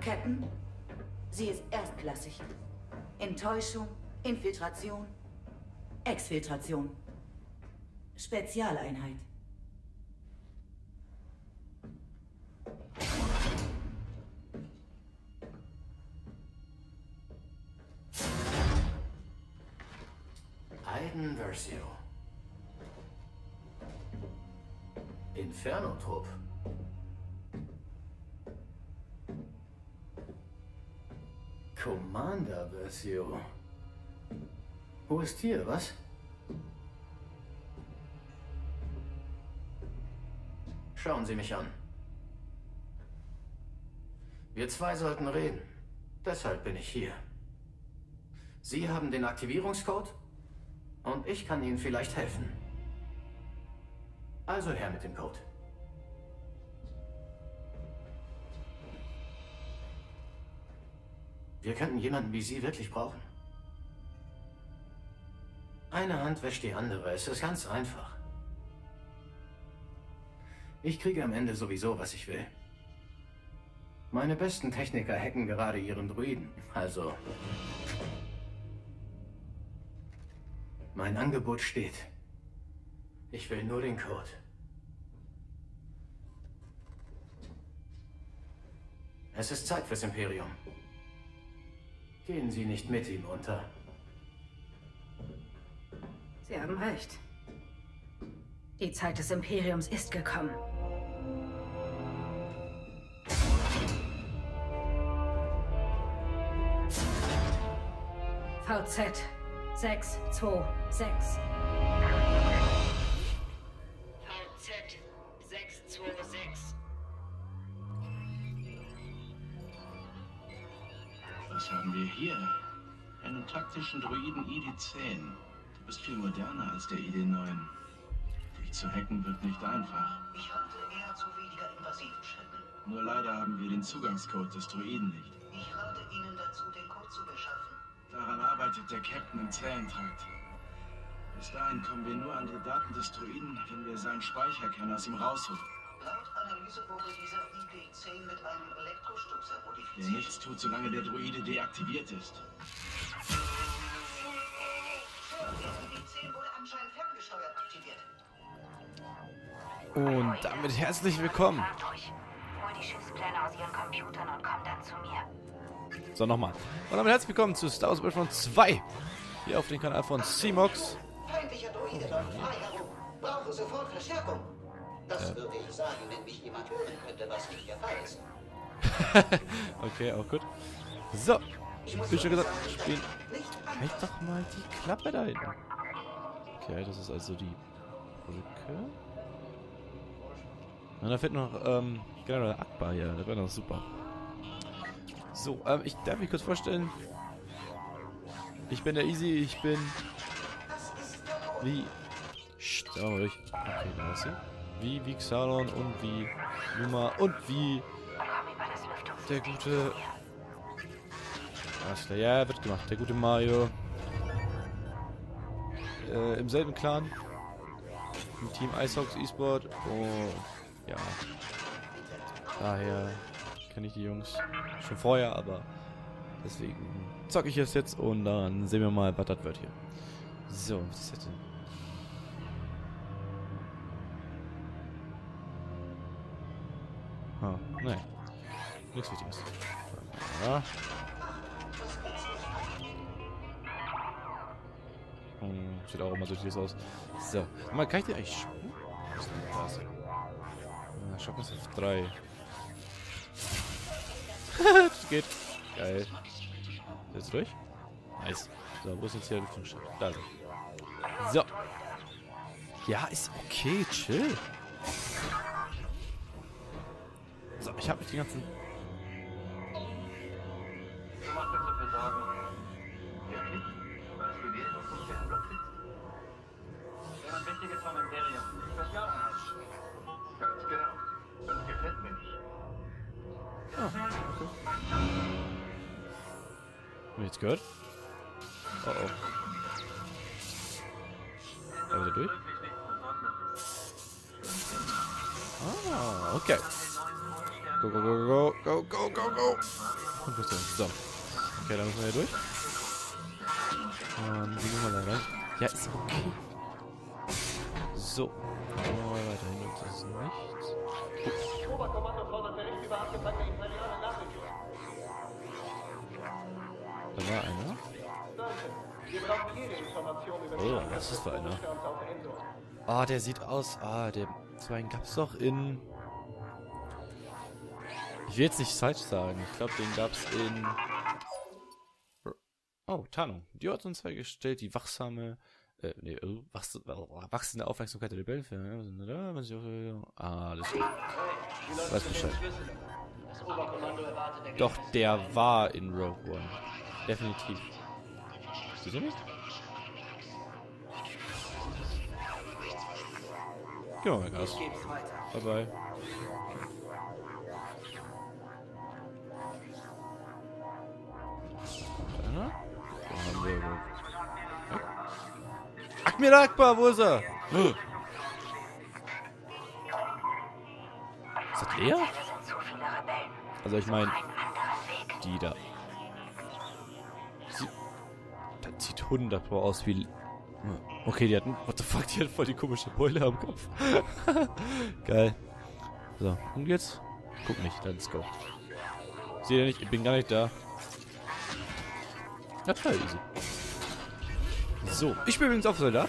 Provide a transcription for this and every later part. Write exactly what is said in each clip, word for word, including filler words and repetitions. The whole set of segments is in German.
Captain, sie ist erstklassig. Enttäuschung, Infiltration, Exfiltration. Spezialeinheit. Aiden Versio. Inferno-Trupp. Commander Versio. Wo ist hier, was? Schauen Sie mich an. Wir zwei sollten reden. Deshalb bin ich hier. Sie haben den Aktivierungscode und ich kann Ihnen vielleicht helfen. Also her mit dem Code. Wir könnten jemanden wie Sie wirklich brauchen. Eine Hand wäscht die andere. Es ist ganz einfach. Ich kriege am Ende sowieso, was ich will. Meine besten Techniker hacken gerade ihren Druiden. Also... Mein Angebot steht. Ich will nur den Code. Es ist Zeit fürs Imperium. Gehen Sie nicht mit ihm unter. Sie haben recht. Die Zeit des Imperiums ist gekommen. V Z sechs zwei sechs. V Z sechs zwei sechs. Was haben wir hier? Einen taktischen Druiden I D zehn. Du bist viel moderner als der I D neun. Dich zu hacken wird nicht einfach. Ich rate eher zu weniger invasiven Schritten. Nur leider haben wir den Zugangscode des Druiden nicht. Ich rate Ihnen dazu, den Code zu beschaffen. Daran arbeitet der Captain im Zellentrakt. Bis dahin kommen wir nur an die Daten des Druiden, wenn wir seinen Speicherkern aus ihm rausholen. Laut Analyse wurde dieser I D zehn mit einem Elektrostupser Der modifiziert. nichts tut, solange der Druide deaktiviert ist. Der I D zehn wurde anscheinend ferngesteuert aktiviert. Und damit herzlich willkommen. Hol die Schiffspläne aus ihren Computern und komm dann zu mir. So, nochmal. Und damit herzlich willkommen zu Star Wars Battlefront zwei. Hier auf dem Kanal von C-Mox. Feindlicher Droide läuft frei herum. Brauche sofort Verstärkung. Das Äh. würde ich sagen, wenn mich jemand hören könnte, was nicht der Fall ist. Okay, auch gut. So. Wie schon gesagt, spielen. Halt doch mal die Klappe da hinten. Okay, das ist also die Brücke. Und da fehlt noch, ähm, genau, der Akbar hier. Das wäre noch super. So, ähm, ich darf mich kurz vorstellen. Ich bin der Easy, ich bin wie... Psst, sagen wir mal durch. Okay, da ist sie. Wie, wie Xalon und wie Luma und wie der gute... Alles klar, ja, wird gemacht. Der gute Mario. Äh, im selben Clan. Im Team Icehawks E-Sport. Und ja. Daher kenne ich die Jungs schon vorher, aber deswegen zocke ich es jetzt und dann sehen wir mal, was das wird hier. So, was ist das denn? Ah, nein. Nichts Wichtiges. Ja. Hm, sieht auch immer so süß aus. So. Mal, kann ich den eigentlich spielen? Was ist denn das? Ja, Schock ist auf drei. Das geht. Geil. Jetzt durch? Nice. So, wo ist jetzt hier der Lüftungsschacht? Da ist er. So. Ja, ist okay. Chill. So, ich habe mich die ganzen... Du machst mir so viel Sorgen. Wirklich? Du hast gewählt und nicht den Block sitzt. Wenn man Wichtiges vom Imperium verschlafen hat. Ganz genau. Das gefällt mir nicht. Ah, okay. Hab ich jetzt gehört? Oh oh. Da wieder durch? Ah, okay. Go, go, go, go, go, go, go, go. Und bis dann. So. Okay, dann müssen wir hier durch. Und wie gehen wir da rein? Ja, ist okay. So. Gehen wir mal weiter hin. Das ist nichts. Oberkommando fordert Bericht über abgefangene imperiale Nachrichten. Da war einer. Wir brauchen jede Information über Oh, was ist das für einer? Ah, der sieht aus. Ah, der. So einen gab's doch in. Ich will jetzt nicht falsch sagen. Ich glaube, den gab's in. Oh, Tarnung. Die hat uns freigestellt, die wachsame. Äh, nee, äh, wachs wachsende Aufmerksamkeit der Rebellen für. Ah, das ist. Weiß Bescheid. Doch, der war in Rogue One. Definitiv. Siehst du nicht? Gehen wir mal Gas. Bye bye. Da haben wir. Admiral Akbar, wo ist er? Ist das leer? Also ich meine, die da. Sie, das sieht hundert Pro aus wie... Okay, die hatten... What the fuck, die hat voll die komische Beule am Kopf. Geil. So, und jetzt? Guck nicht, let's go. Seht ihr nicht, ich bin gar nicht da. Ja, total easy. So, ich bin übrigens auch Soldat.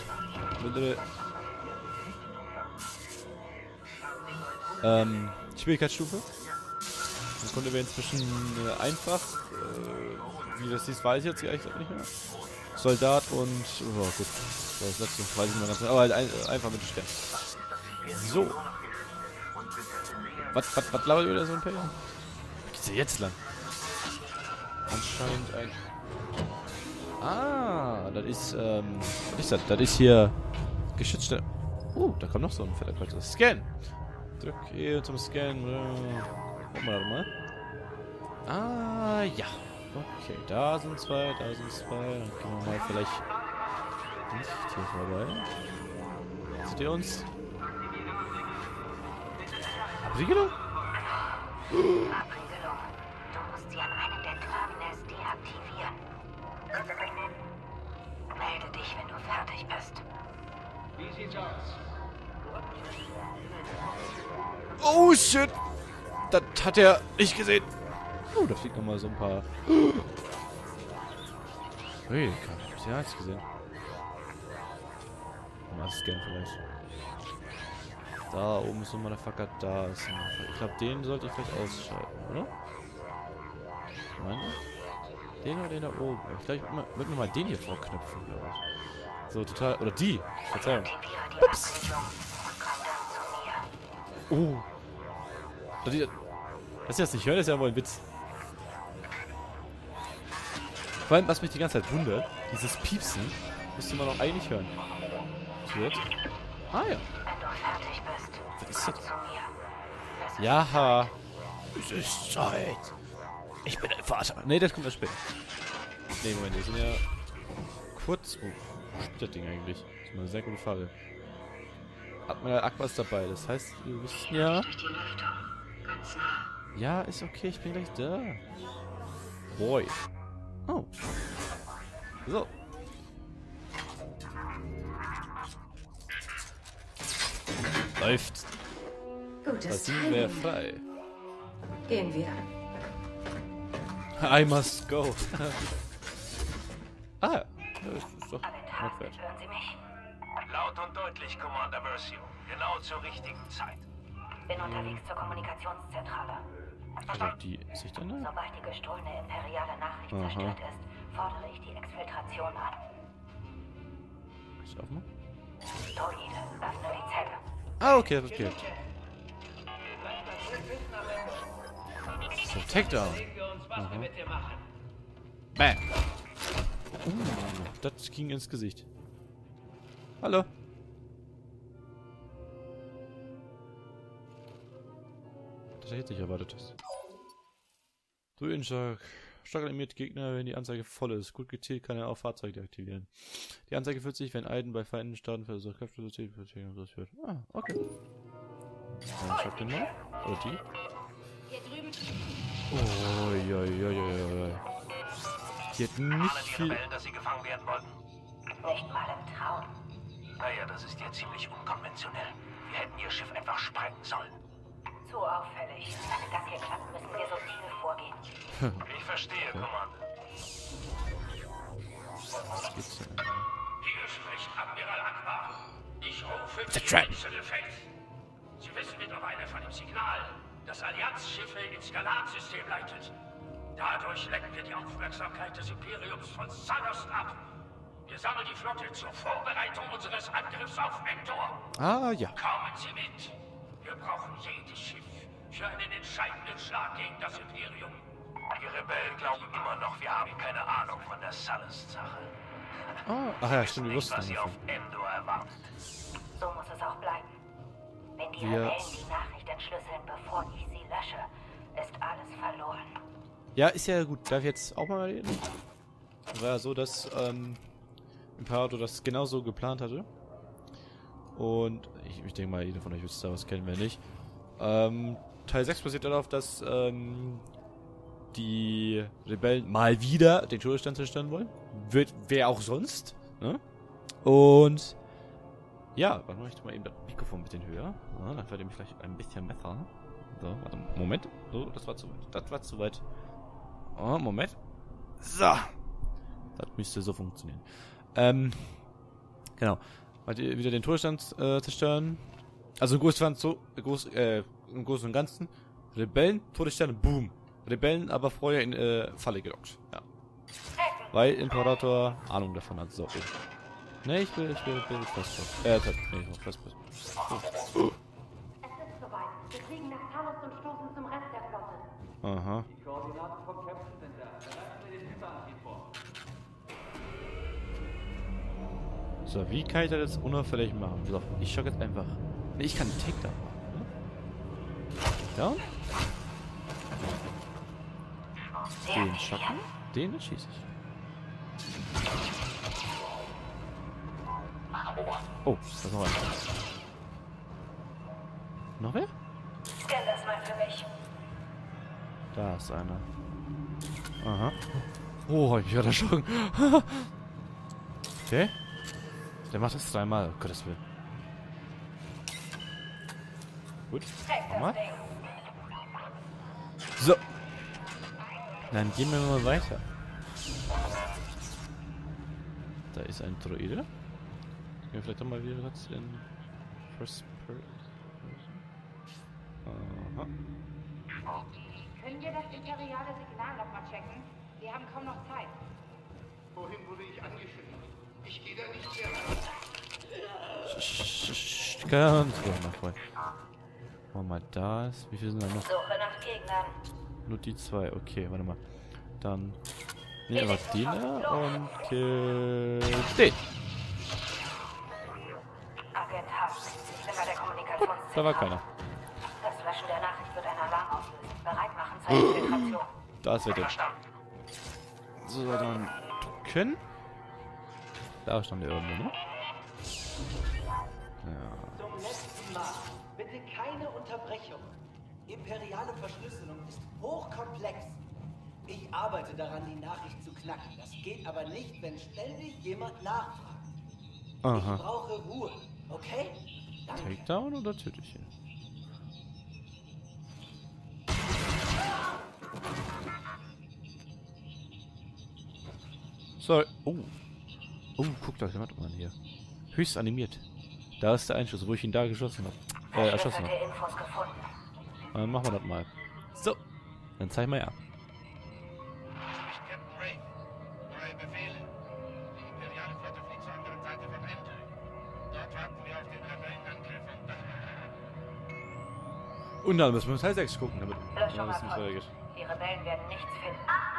Ähm, Schwierigkeitsstufe. Das konnte wir inzwischen äh, einfach. Äh, wie das hieß, weiß ich jetzt ehrlich gesagt nicht mehr. Soldat und. Oh, gut. Das letzte weiß ich mal ganz genau. Aber halt ein, äh, einfach mit dem Stern. So. Was, was, was labert wieder so ein Imperium? Wo geht's denn jetzt lang? Anscheinend ein. Ah, das ist, ähm, was ist das? Das ist hier geschützte. Oh, da kommt noch so ein fetter Kreuzer. Scan! Drück hier zum Scan. Gucken wir da mal. Ah, ja. Okay, da sind zwei, da sind zwei. Dann gehen wir mal vielleicht nicht hier vorbei. Seht ihr uns? Abriegelung? Abriegelung. Du musst sie an einem der Terminals deaktivieren. Melde dich, wenn du fertig bist. Wie sieht's aus? Oh shit! Das hat er nicht gesehen. Oh, da fliegt nochmal so ein paar. Hey, ich hab's ja jetzt gesehen. Mal scannen vielleicht. Da oben ist so ein Motherfucker, da ist ein Motherfucker. Ich glaube, den sollte ich vielleicht ausschalten, oder? Ich meine, den oder den da oben. Ich glaube, ich würde mir mal den hier vorknöpfen, glaube ich. So, total. Oder die. Verzeihung. Ups. Oh. Das ist jetzt nicht hören, das ist ja wohl ein Witz. Vor allem, was mich die ganze Zeit wundert, dieses Piepsen müsste man auch eigentlich hören. Wird. Ah ja. Was ist das? Ja. Es ist Zeit. Ich bin dein Vater. Ne, das kommt erst später. Ne, Moment, wir sind ja kurz. Oh, wo spielt das Ding eigentlich? Das ist mal eine sehr gute Frage. Admiral Akbar ist dabei, das heißt, wir wissen ja. Ja, ist okay, ich bin gleich da. Boy. Oh. So. Läuft. Gutes Da sind wir Timing. frei. Gehen wir. I must go. Ah, ja. Das ist doch not bad. Hören Sie mich? Laut und deutlich, Commander Versio. Genau zur richtigen Zeit. Bin unterwegs zur Kommunikationszentrale. Also die ist sich dann da? Sobald die gestohlene imperiale Nachricht Aha. zerstört ist, fordere ich die Exfiltration an. Ich aufmachen? Droide, öffne die Zelle. Ah, okay, okay. So, Takedown. Mhm. Bam. Uh, das ging ins Gesicht. Hallo. Das hätte ich nicht erwartet. Druidenschlag. Stark animierte Gegner, wenn die Anzeige voll ist. Gut gezielt kann er auch Fahrzeuge deaktivieren. Die Anzeige fühlt sich, wenn Eiden bei Feinden starten, versucht Kräfte wird. Ah, okay. Dann schlag den mal. Oder die. Uiuiuiui. Die hat nicht Ahnen die viel... Rebellen, dass sie gefangen werden wollten? Nicht mal im Traum. Naja, das ist ja ziemlich unkonventionell. Wir hätten ihr Schiff einfach sprengen sollen. Zu auffällig. Damit das hier klappt, müssen wir subtil vorgehen. Ich verstehe, Kommandeur. Was gibt's denn? Hier spricht Admiral Akbar. Ich rufe The Trap. Effekt. Sie wissen mittlerweile von dem Signal, das Allianzschiffe ins Galatsystem leitet. Dadurch lenken wir die Aufmerksamkeit des Imperiums von Sanost ab. Wir sammeln die Flotte zur Vorbereitung unseres Angriffs auf Vektor. Ah, ja. Kommen Sie mit. Wir brauchen jedes Schiff für einen entscheidenden Schlag gegen das Imperium. Die Rebellen glauben immer noch, wir haben keine Ahnung von der Sullust-Sache. Ah, ach ja, stimmt, wir Nicht, wussten was sie davon. auf Endor erwartet. So muss es auch bleiben. Wenn die Wir- Rebellen die Nachricht entschlüsseln, bevor ich sie lösche, ist alles verloren. Ja, ist ja gut. Darf ich jetzt auch mal reden? War ja so, dass ähm, Imperator das genauso geplant hatte. Und ich, ich denke mal, jeder von euch wird Star Wars kennen, wenn nicht. Ähm, Teil sechs basiert darauf, dass ähm, die Rebellen mal wieder den Todesstern zerstören wollen. Wird, wer auch sonst. Ne? Und ja, warte mal, ich mal eben das Mikrofon ein bisschen höher. Ja, dann wird ihr mich vielleicht ein bisschen besser. So, warte, Moment. So, das war zu weit. Das war zu weit. Oh, Moment. So. Das müsste so funktionieren. Ähm, genau. Weil die wieder den Todesstern äh, zerstören. Also im Großen, so, groß, äh, im Großen und Ganzen. Rebellen, Todessterne, boom. Rebellen aber vorher in äh, Falle gelockt. Ja. Weil Imperator Ahnung davon hat. So. Ne, ich will, ich will, ich will fest. Äh, fest. Nee, ich will fest. Es ist soweit. Wir fliegen nach Talos und stoßen zum Rest der Flotte. Aha. Die Koordinaten vom Captain sind da. Bereiten wir den Hyperantrieb vor. So, wie kann ich das jetzt unauffällig machen? So, ich schock jetzt einfach. Ne, ich kann einen Takedown machen. Ne? Takedown? Den schocken. Den schieße ich. Oh, da ist noch einer. Noch wer? Scan das mal für mich. Da ist einer. Aha. Oh, ich werde erschrocken. Okay. Der macht das dreimal. Oh Gottes Willen. Gut. Nochmal. So. Dann gehen wir mal weiter. Da ist ein Droide. Gehen wir vielleicht doch mal wieder kurz in First Person. Aha. Können wir das imperiale Signal nochmal checken? Wir haben kaum noch Zeit. Wohin wurde ich angeschrieben? Ich gehe da nicht mehr rein. Ganz ruhig mal voll. Machen wir mal das. Wie viele sind da noch? Suche nach Gegnern. Nur die zwei. Okay, warte mal. Dann nehmen wir den da und kill den. Agent Haft. Ich bin bei der Kommunikationszentrale. Da war keiner. Das Löschen der Nachricht wird einen Alarm auslösen. Bereit machen zur Infiltration. Da ist er denn. So, dann drücken. Da stand der irgendwo, ne? Ja. Zum letzten Mal. Bitte keine Unterbrechung. Imperiale Verschlüsselung ist hochkomplex. Ich arbeite daran, die Nachricht zu knacken. Das geht aber nicht, wenn ständig jemand nachfragt. Aha. Ich brauche Ruhe, okay? Danke. Takedown oder töte ich ihn? Sorry. Oh. Oh, guck da, warte mal hier. Höchst animiert. Da ist der Einschuss, wo ich ihn da geschossen habe. Äh, erschossen habe. Infos gefunden. Dann machen wir das mal. So. Dann zeig mal ja. Ich Captain Ray. Neue Befehle. Die imperiale Flotte fliegt zur anderen Seite von Endor. Dort warten wir auf den Rebellenangriff und dann... Und dann müssen wir Teil sechs gucken, damit Löschung dann wissen, wie es erfolgt. weitergeht. Die Rebellen werden nichts finden.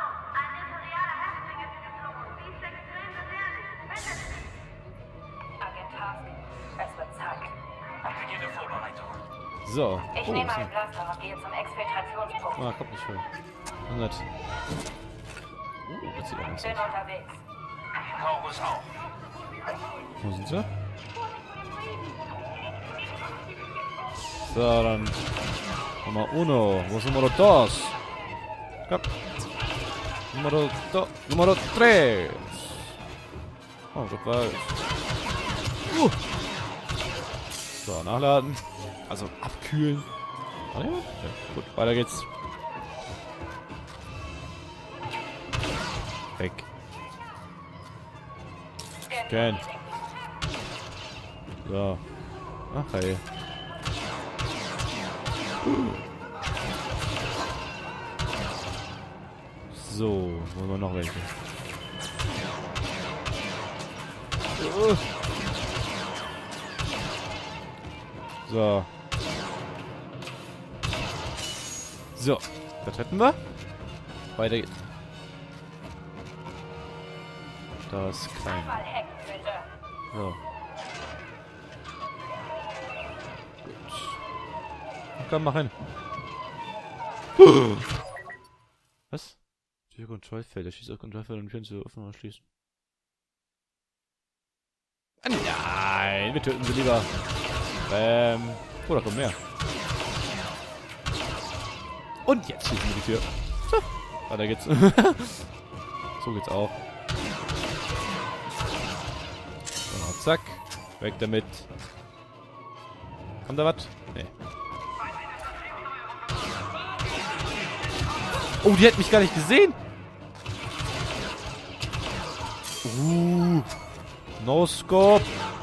Agent Hask, es wird Zeit. Beginne Vorbereitung. So. Ich Oh, nehme was einen denn? Blaster und gehe zum Exfiltrationspunkt. Ah, kommt nicht voll. hundert. Oh, das sieht anders Bin aus. unterwegs. Taurus auch. Wo sind sie? So, dann Nummer uno. Wo ist Nummer dos? Komm. Numero do. Numero tres. Oh, das war. Uh. So, nachladen. Also abkühlen. Ah, ja. Ja, gut, weiter geht's. Weg. Scan. So. Ach hey. So, wollen wir noch welche? Uh. So. So, das hätten wir. Weiter geht's. Das kleine. So. Gut. Komm, mach hin. Was? Die Kontrollfelder. Schießt auf Kontrollfelder und können sie öffnen oder schließen. Nein, wir töten sie lieber. Ähm. Oh, da kommt mehr. Und jetzt schließen wir die Tür. So, weiter geht's. So geht's auch. So, zack. Weg damit. Kommt da was? Nee. Oh, die hat mich gar nicht gesehen. Uh. No scope.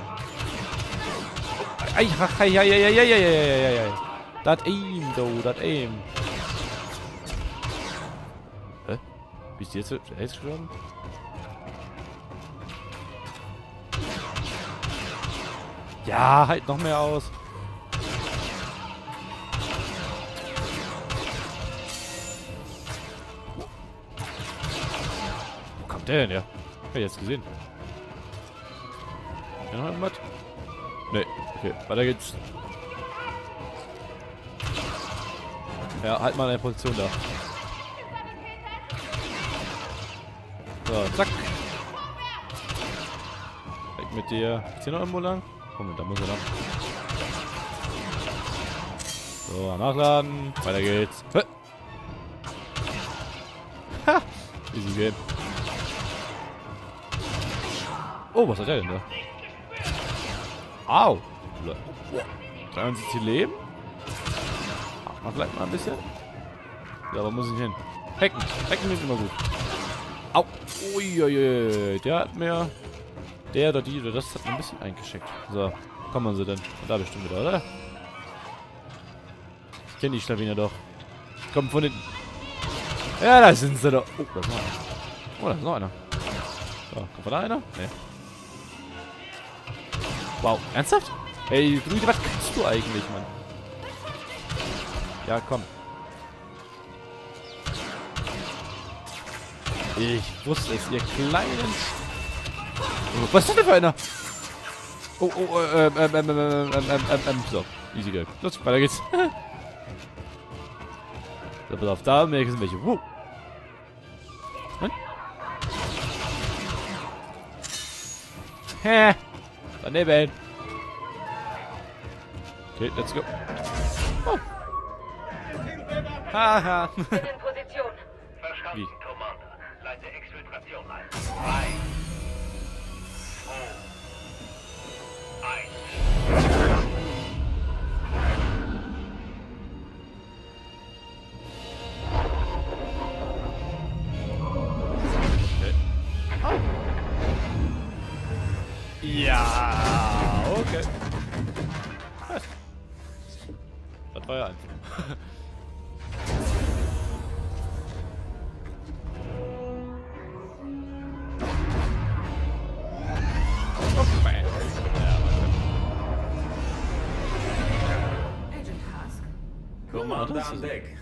Ei, ei, ei, ei, ei, ei, ei, ei. Dat aim, do, dat aim. Hä? Wie ist die jetzt, jetzt gestorben? Ja, halt noch mehr aus. Wo kommt der denn her? Hab ich jetzt gesehen. Ja, noch irgendwas? Nee, okay, weiter geht's. Ja, halt mal eine Position da. So, zack. Weg mit dir. Ist hier noch irgendwo lang? Moment, da muss er lang. So, nachladen. Weiter geht's. Ha! Easy game. Oh, was hat der denn da? Au! dreiundsiebzig Leben? Ach, mal vielleicht mal ein bisschen. Ja, aber muss ich hin. Hacken. Hacken ist immer gut. Au! Uiuiui. Der hat mir... Der oder die oder das hat mir ein bisschen eingeschickt. So, wo kommen sie denn? Da bestimmt wieder, oder? Ich kenne die Schlawiner doch. Kommen von den... Ja, da sind sie doch. Oh, da ist noch einer. Oh, da ist noch einer. So, kommt von da einer? Nee. Wow, ernsthaft? Ey, Druide, was kannst du eigentlich, Mann? Ja, komm. Ich wusste es, ihr kleinen... Oh, was ist das denn für einer? Oh, oh, ähm, ähm, ähm, ähm, ähm, ähm, ähm, so. Easy game. Los, weiter geht's. So, pass auf, da merken sind welche. Wow. Hm? Hä? Daneben. Okay, let's go. Oh. Haha. Bin in Position. Verstanden, Wie? Commander. Leite Exfiltration ein. Drei. zwei. eins. Okay. Oh. Ja, okay. Was? Das war ja einfach. Agent Hask. Commander an Deck.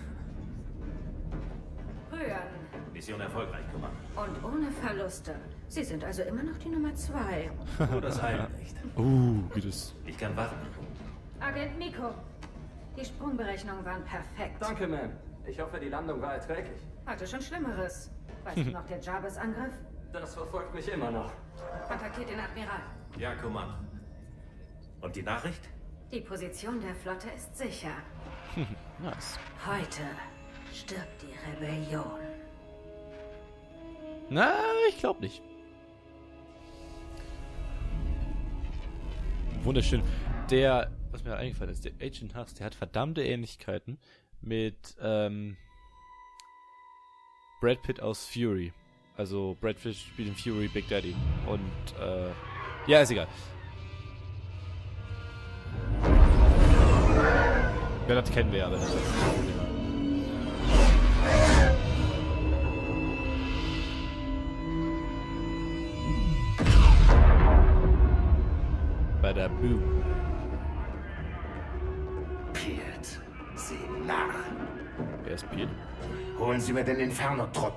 Rühren. Mission erfolgreich, Commander. Und ohne Verluste. Sie sind also immer noch die Nummer zwei. Nur das eine nicht. Uh, wie das. Ich kann warten. Agent Miko. Die Sprungberechnungen waren perfekt. Danke, Ma'am. Ich hoffe, die Landung war erträglich. Hatte schon Schlimmeres. Weißt du noch der Jarvis-Angriff? Das verfolgt mich immer noch. Kontaktiert den Admiral. Ja, Commander. Und die Nachricht? Die Position der Flotte ist sicher. Nice. Heute stirbt die Rebellion. Na, ich glaube nicht. Wunderschön. Der, was mir eingefallen ist, der Agent Hux, der hat verdammte Ähnlichkeiten mit ähm, Brad Pitt aus Fury. Also Brad Pitt spielt in Fury Big Daddy. Und äh, ja, ist egal. Ja, das kennen wir ja, wenn das jetzt bei der Boom. Piet, sieh nach. Wer ist Piet? Holen Sie mir den Inferno-Trupp.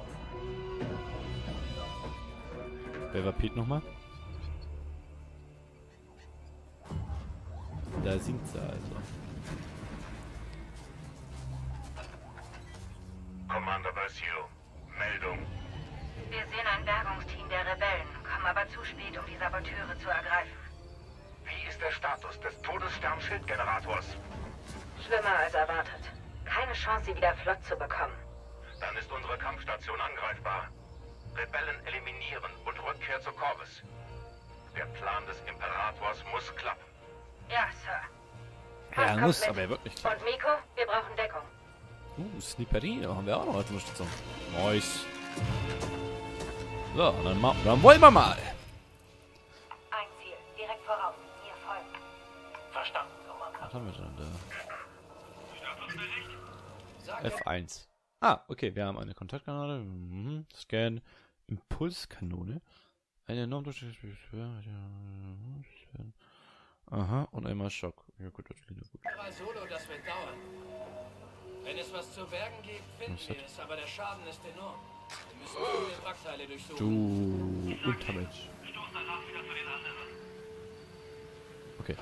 Wer war Piet nochmal? Da sind sie also. Commander Basio, Meldung. Wir sehen ein Bergungsteam der Rebellen, kommen aber zu spät, um die Saboteure zu ergreifen. Wie ist der Status des Todesstern-Schildgenerators? Schlimmer als erwartet. Keine Chance, sie wieder flott zu bekommen. Dann ist unsere Kampfstation angreifbar. Rebellen eliminieren und Rückkehr zu Corvus. Der Plan des Imperators muss klappen. Ja, Sir. Ja, er muss, aber er wird nicht klappen. Und Miko, wir brauchen Deckung. Uh, Sniperie, da haben wir auch noch als Unterstützung. Nice. So, dann, ma dann wollen wir mal. Ein Ziel, direkt voraus. Mir folgen. Verstanden, Was haben wir denn da? F eins. Ah, okay, wir haben eine Kontaktkanone. Mhm. Scan. Impulskanone. Eine enorm durchschnittliche. Aha, und einmal Schock. Ja gut, das klingt ja gut. Drei Solo, das wird dauern. Wenn es was zu bergen gibt, finden wir es, aber der Schaden ist enorm. Wir müssen viele Wrackteile durchsuchen. Du Untermensch. Okay.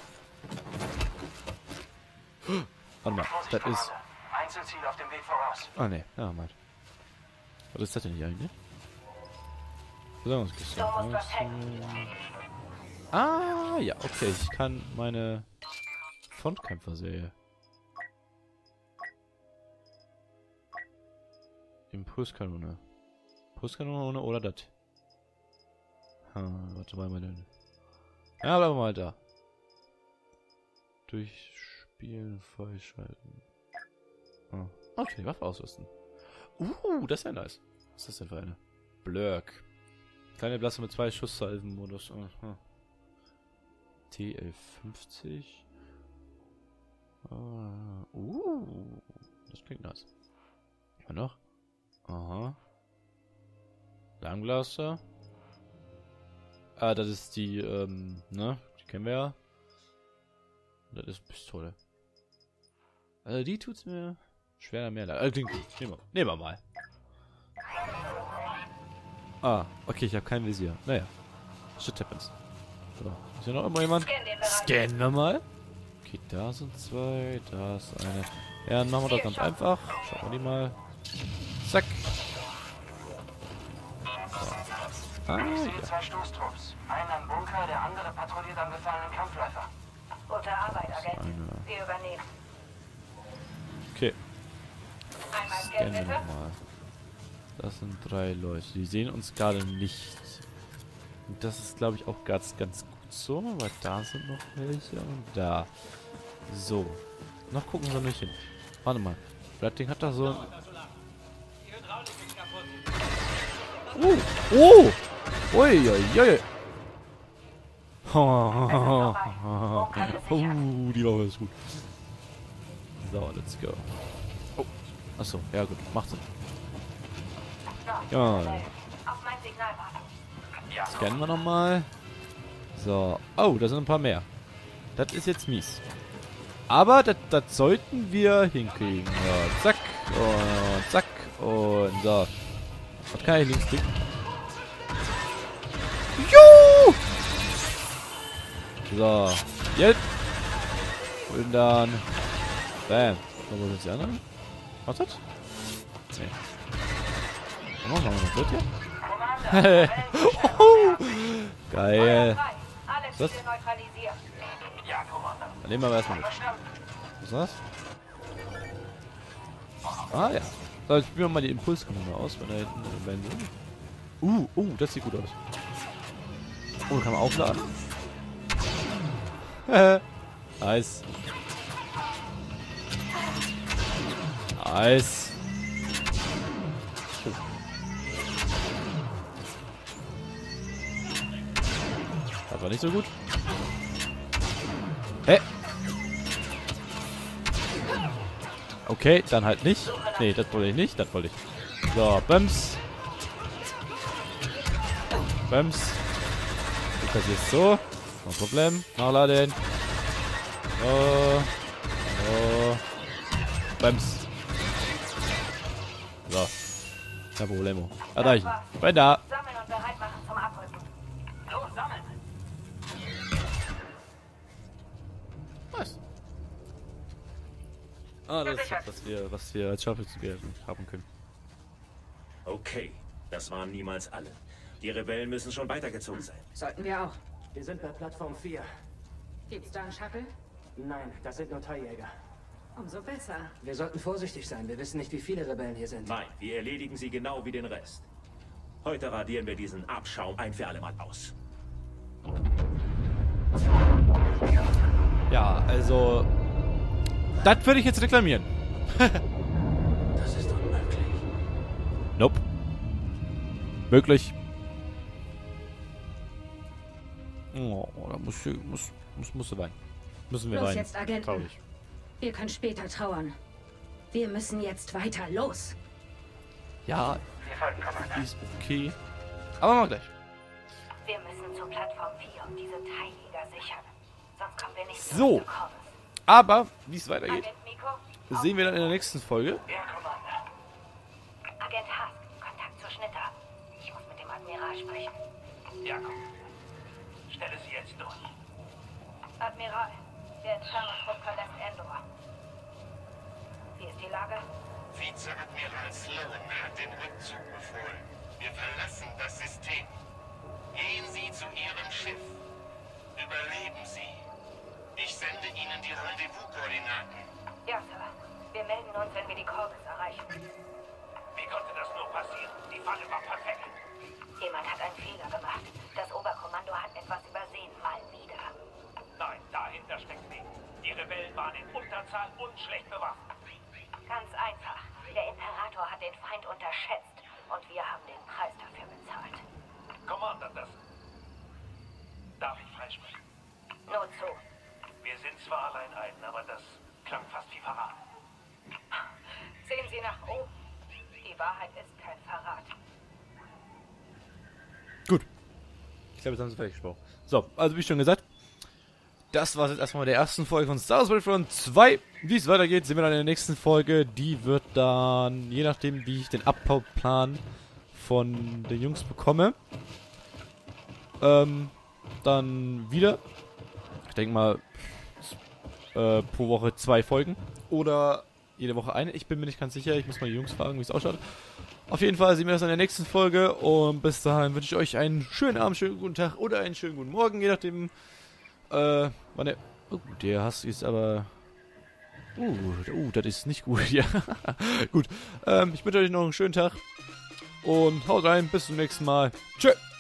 Warte mal, das ist... Einzelziel auf dem Weg voraus. Ah ne, ja, mal. Was ist das denn hier eigentlich? Versorgungskiste. Ah, ja, okay, ich kann meine Frontkämpfer-Serie. Impulskanone. Impulskanone oder das? Hm, warte mal, mal denn. Ja, bleiben wir mal da. Durchspielen, freischalten. Oh. Okay, die Waffe ausrüsten. Uh, das ist ja nice. Was ist das denn für eine? Blurk. Kleine Blasse mit zwei Schusssalven-Modus. Uh, T elf fünfzig. Uh, uh, das klingt nice. Was noch? Aha. Langblaster. Ah, das ist die, ähm, ne? Die kennen wir ja. Das ist Pistole. Also die tut's mir schwer mehr leid. Also, nehmen wir, nehmen wir mal. Ah, okay, ich habe kein Visier. Naja. Shit happens. So, ist hier noch immer jemand? Scannen wir mal. Okay, da sind zwei, da ist eine. Ja, dann machen wir das ganz einfach. Schauen wir die mal. Zack. So. Ah, ja. Zwei Stoßtrupps. Einer im Bunker, der andere patrouilliert am gefallenen Kampfläufer. Gute Arbeit, Agent. Wir übernehmen. Okay. Einmal Scannen wir Scan, bitte. nochmal. Das sind drei Leute. Die sehen uns gerade nicht. Und das ist, glaube ich, auch ganz, ganz gut so, weil da sind noch welche und da. So. Noch gucken wir nicht hin. Warte mal. Das Ding hat da so ein... Uh, oh! Ui, ui, ui. Oh, die Waffe ist gut. So, let's go. Oh. Achso, ja gut, macht Sinn. Ja. Scannen wir nochmal. So. Oh, da sind ein paar mehr. Das ist jetzt mies. Aber das, das sollten wir hinkriegen. Ja, zack. Und zack. Und so. Was kann ich links klicken? Juhu! So. Jetzt. Und dann. Bam. Wo sind die anderen? Was ist das? Nee. Oh, machen wir das hier? Geil. Was? Dann nehmen wir aber erstmal mit. Was ist das? Ah ja. So, jetzt spielen wir mal die Impulskanone aus, wenn da hinten Rebellen sind. Uh, uh, das sieht gut aus. Oh, kann man aufladen. Nice. Nice. Oh. Das war nicht so gut. Hä? Okay, dann halt nicht. Nee, das wollte ich nicht. Das wollte ich. So, Bums. Bums. Das ist so. No Problem. Nachladen. So. So. Bums. So. Kein Problemo. Erreichen. Bin da. Sammeln und bereit machen zum Abrücken. Los, sammeln! Was? Ah, das ist das, was wir, was wir als Schaufel zu haben können. Okay, das waren niemals alle. Die Rebellen müssen schon weitergezogen sein. Sollten wir auch. Wir sind bei Plattform vier. Gibt's da einen Shuttle? Nein, das sind nur Teiljäger. Umso besser. Wir sollten vorsichtig sein. Wir wissen nicht, wie viele Rebellen hier sind. Nein, wir erledigen sie genau wie den Rest. Heute radieren wir diesen Abschaum ein für alle Mal aus. Ja, also... Das würde ich jetzt reklamieren. Das ist unmöglich. Nope. Möglich. Oh, da muss, muss, muss, muss weinen. Müssen wir Los weinen. jetzt, Agenten. Traurig. Wir können später trauern. Wir müssen jetzt weiter. Los! Ja, ist okay. Aber mal gleich. Wir müssen zur Plattform vier und diese Teiljäger sichern. Sonst kommen wir nicht So. zu Corvus. Aber, wie es weitergeht, Agent Miko? sehen wir dann in der nächsten Folge. Ja, Commander. Agent Hask, Kontakt zur Schnitter. Ich muss mit dem Admiral sprechen. Ja, komm. Stelle sie jetzt durch. Admiral, der Entfernungstrupp verlässt Endor. Wie ist die Lage? Vizeadmiral Sloan hat den Rückzug befohlen. Wir verlassen das System. Gehen Sie zu Ihrem Schiff. Überleben Sie. Ich sende Ihnen die Rendezvous-Koordinaten. Ja, Sir. Wir melden uns, wenn wir die Corvus erreichen. Wie konnte das nur passieren? Die Falle war perfekt. Jemand hat einen Fehler gemacht. Das Oberkommando hat etwas übersehen, mal wieder. Nein, dahinter steckt mehr. Die Rebellen waren in Unterzahl und schlecht bewaffnet. Ganz einfach. Der Imperator hat den Feind unterschätzt und wir haben den Preis dafür bezahlt. Commander, das... Darf ich freisprechen? Nur zu. Wir sind zwar Alleinheiten, aber das klang fast wie Verrat. Sehen Sie nach oben. Die Wahrheit ist kein Verrat. Gut. Ich glaube, jetzt haben sie fertig gesprochen. So, also wie schon gesagt, das war es jetzt erstmal mit der ersten Folge von Star Wars Battlefront zwei. Wie es weitergeht, sehen wir dann in der nächsten Folge. Die wird dann, je nachdem wie ich den Abbauplan von den Jungs bekomme, ähm, dann wieder. Ich denke mal, äh, pro Woche zwei Folgen. Oder jede Woche eine. Ich bin mir nicht ganz sicher. Ich muss mal die Jungs fragen, wie es ausschaut. Auf jeden Fall sehen wir das in der nächsten Folge. Und bis dahin wünsche ich euch einen schönen Abend, schönen guten Tag oder einen schönen guten Morgen. Je nachdem, äh, wann der... Oh, der Hass ist aber... Uh, uh, das ist nicht gut hier. Gut. Ähm, ich wünsche euch noch einen schönen Tag. Und haut rein. Bis zum nächsten Mal. Tschö.